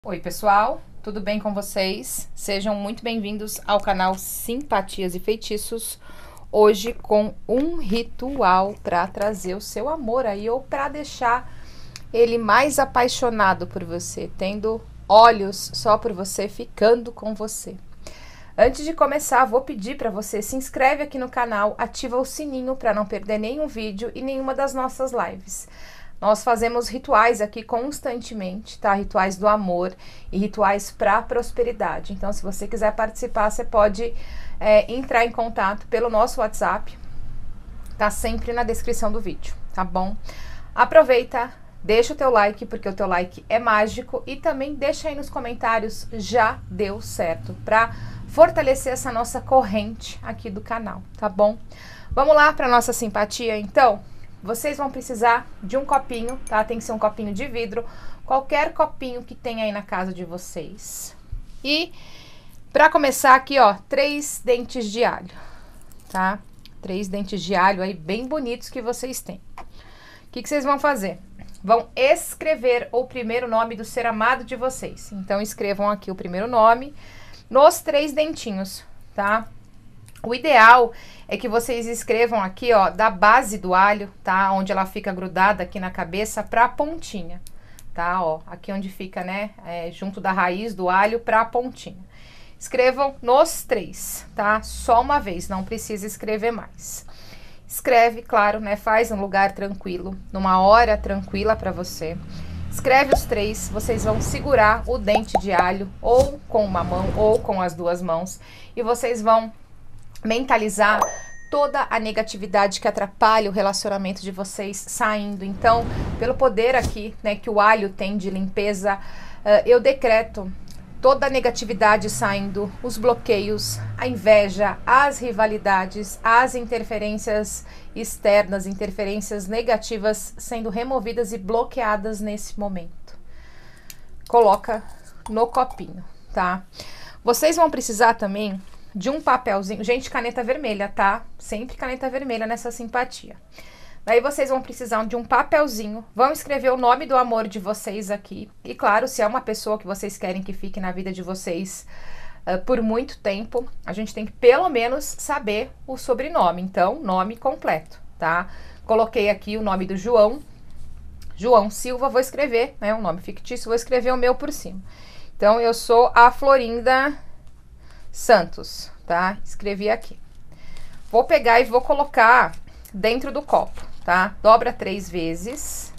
Oi pessoal, tudo bem com vocês? Sejam muito bem-vindos ao canal Simpatias e Feitiços. Hoje com um ritual para trazer o seu amor aí, ou para deixar ele mais apaixonado por você, tendo olhos só por você, ficando com você. Antes de começar, vou pedir para você se inscreve aqui no canal, ativa o sininho para não perder nenhum vídeo e nenhuma das nossas lives. Nós fazemos rituais aqui constantemente, tá? Rituais do amor e rituais para prosperidade. Então, se você quiser participar, você pode entrar em contato pelo nosso WhatsApp. Tá sempre na descrição do vídeo, tá bom? Aproveita, deixa o teu like, porque o teu like é mágico. E também deixa aí nos comentários, já deu certo, para fortalecer essa nossa corrente aqui do canal, tá bom? Vamos lá para nossa simpatia, então? Vocês vão precisar de um copinho, tá? Tem que ser um copinho de vidro, qualquer copinho que tenha aí na casa de vocês. E para começar aqui, ó, 3 dentes de alho, tá? 3 dentes de alho aí bem bonitos que vocês têm. O que vocês vão fazer? Vão escrever o primeiro nome do ser amado de vocês. Então escrevam aqui o primeiro nome nos 3 dentinhos, tá? O ideal é que vocês escrevam aqui, ó, da base do alho, tá? Onde ela fica grudada aqui na cabeça pra pontinha, tá? Ó, aqui onde fica, né? Junto da raiz do alho pra pontinha. Escrevam nos 3, tá? Só uma vez, não precisa escrever mais. Escreve, claro, né? Faz um lugar tranquilo, numa hora tranquila pra você. Escreve os 3, vocês vão segurar o dente de alho, ou com uma mão, ou com as 2 mãos. E vocês vão mentalizar toda a negatividade que atrapalha o relacionamento de vocês saindo. Então, pelo poder aqui, né, que o alho tem de limpeza, eu decreto toda a negatividade saindo, os bloqueios, a inveja, as rivalidades, as interferências externas, interferências negativas sendo removidas e bloqueadas nesse momento. Coloca no copinho, tá? Vocês vão precisar também de um papelzinho, gente, caneta vermelha, tá? Sempre caneta vermelha nessa simpatia. Daí vocês vão precisar de um papelzinho, vão escrever o nome do amor de vocês aqui. E claro, se é uma pessoa que vocês querem que fique na vida de vocês por muito tempo, a gente tem que pelo menos saber o sobrenome. Então, nome completo, tá? Coloquei aqui o nome do João, João Silva, vou escrever, né? Um nome fictício, vou escrever o meu por cima. Então, eu sou a Florinda Santos, tá? Escrevi aqui. Vou pegar e vou colocar dentro do copo, tá? Dobra 3 vezes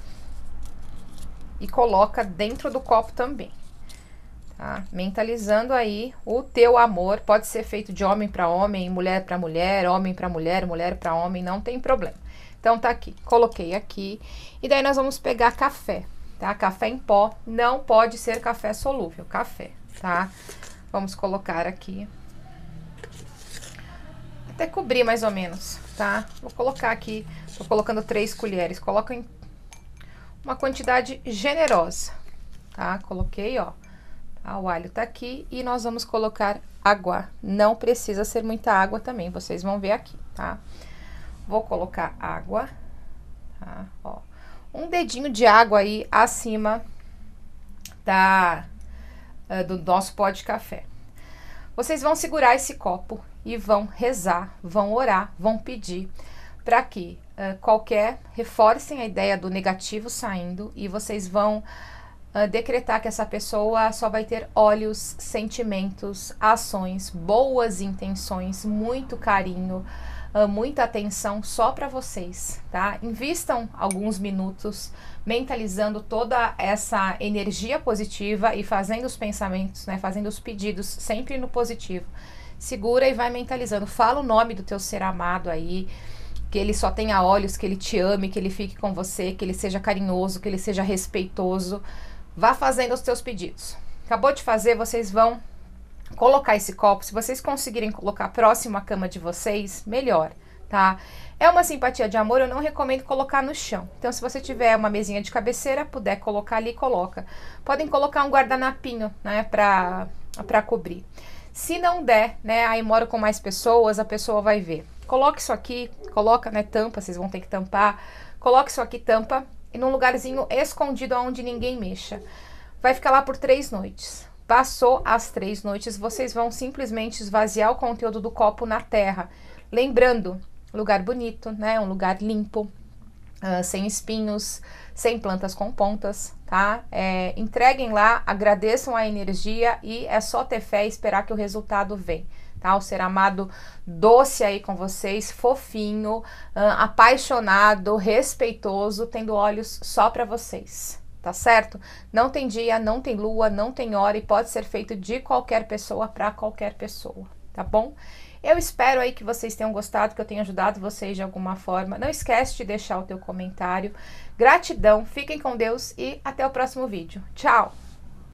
e coloca dentro do copo também, tá? Mentalizando aí o teu amor. Pode ser feito de homem para homem, mulher para mulher, homem para mulher, mulher para homem, não tem problema. Então tá aqui, coloquei aqui. E daí nós vamos pegar café, tá? Café em pó, não pode ser café solúvel, café, tá? Vamos colocar aqui, até cobrir mais ou menos, tá? Vou colocar aqui, tô colocando 3 colheres, coloca em uma quantidade generosa, tá? Coloquei, ó, tá? O alho tá aqui e nós vamos colocar água, não precisa ser muita água também, vocês vão ver aqui, tá? Vou colocar água, tá? Ó, um dedinho de água aí acima do nosso pó de café. Vocês vão segurar esse copo e vão rezar, vão orar, vão pedir para que reforcem a ideia do negativo saindo, e vocês vão decretar que essa pessoa só vai ter olhos, sentimentos, ações, boas intenções, muito carinho, muita atenção só para vocês, tá? Invistam alguns minutos mentalizando toda essa energia positiva e fazendo os pensamentos, né? Fazendo os pedidos sempre no positivo. Segura e vai mentalizando. Fala o nome do teu ser amado aí, que ele só tenha olhos, que ele te ame, que ele fique com você, que ele seja carinhoso, que ele seja respeitoso. Vá fazendo os teus pedidos. Acabou de fazer, vocês vão colocar esse copo. Se vocês conseguirem colocar próximo à cama de vocês, melhor, tá? É uma simpatia de amor, eu não recomendo colocar no chão. Então, se você tiver uma mesinha de cabeceira, puder colocar ali, coloca. Podem colocar um guardanapinho, né, pra cobrir. Se não der, né, aí moro com mais pessoas, a pessoa vai ver. Coloque isso aqui, coloca, né, tampa, vocês vão ter que tampar. Coloque isso aqui, tampa, e num lugarzinho escondido onde ninguém mexa. Vai ficar lá por 3 noites. Passou as 3 noites, vocês vão simplesmente esvaziar o conteúdo do copo na terra. Lembrando, lugar bonito, né? Um lugar limpo, sem espinhos, sem plantas com pontas, tá? Entreguem lá, agradeçam a energia e é só ter fé e esperar que o resultado vem, tá? O ser amado doce aí com vocês, fofinho, apaixonado, respeitoso, tendo olhos só para vocês. Tá certo? Não tem dia, não tem lua, não tem hora e pode ser feito de qualquer pessoa para qualquer pessoa, tá bom? Eu espero aí que vocês tenham gostado, que eu tenha ajudado vocês de alguma forma. Não esquece de deixar o teu comentário. Gratidão, fiquem com Deus e até o próximo vídeo. Tchau!